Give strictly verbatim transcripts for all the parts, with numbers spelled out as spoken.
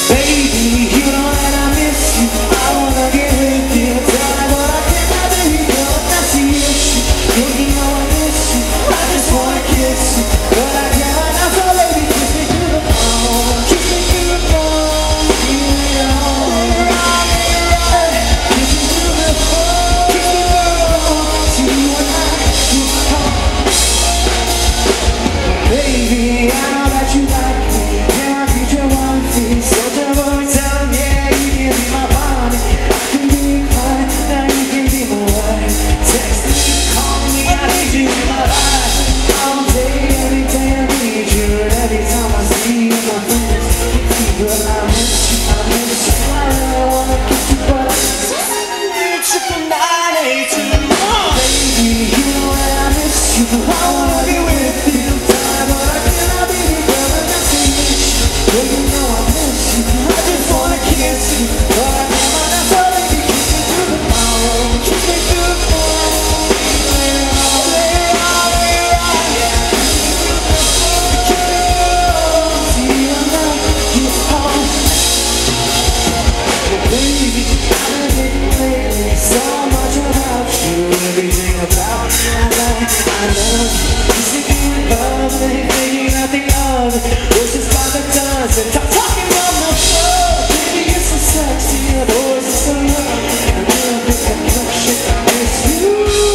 Baby, you know that I miss you. I wanna get with you. Tell me what I cannot do. Girl, that's the issue. Girl, you know I miss you. I just wanna kiss you, but I cannot. Now so baby, kiss me to the bone. Kiss me to the bone. Kiss me to the bone. Kiss me to the bone. Kiss me to the bone. See you when I get home. Baby, I know that you like me. Yeah, my future one piece. So tell me, tell me, yeah, you can be my body. I can be fine, now you can be my wife. Text me, call me, I need you in my life. All day, every day I need you. And every time I see you, my friends, girl, I miss you, I miss you. I really wanna kiss you, but I need you for nine eight two. Baby, you know that I miss you. I wanna be with you. Girl, you know I miss you. I just wanna kiss you, but I can't. Now so baby, kiss me to the bone. Kiss me to the bone. Lay it all, lay it all, lay it all, yeah. Kiss me to the bone. See you when I get home. Well, baby, I've been thinking lately so much about you, everything about you. I know, I know. Kissing you in public, thinking nothing of it. It's just like a and I'm talking about my show. Baby, you're so sexy, your voice is so young. I feel a big connection, it's you.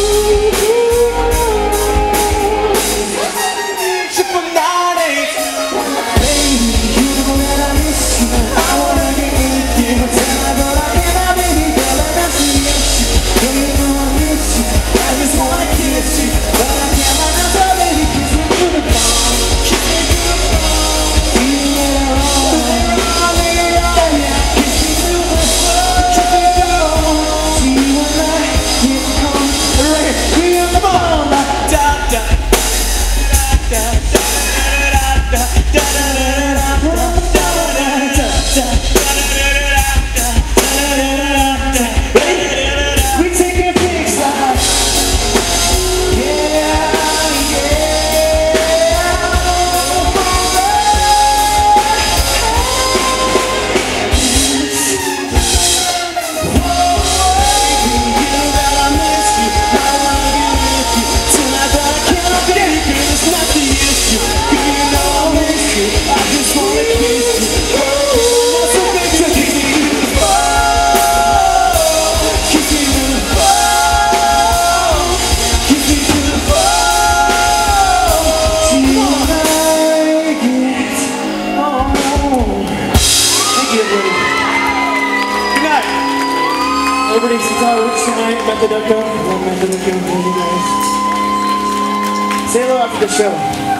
I need you for nine eight two. Baby, you know that I miss you. I wanna get with you. Tell me but I cannot, baby girl, and that's the issue. Girl, you know I miss you. I just wanna kiss you, but I can't. Now so baby, kiss me to the bone. Kiss me to the bone. Everybody's guitar rich tonight, Method Echo. Love Method Echo, love you guys. Say hello after the show.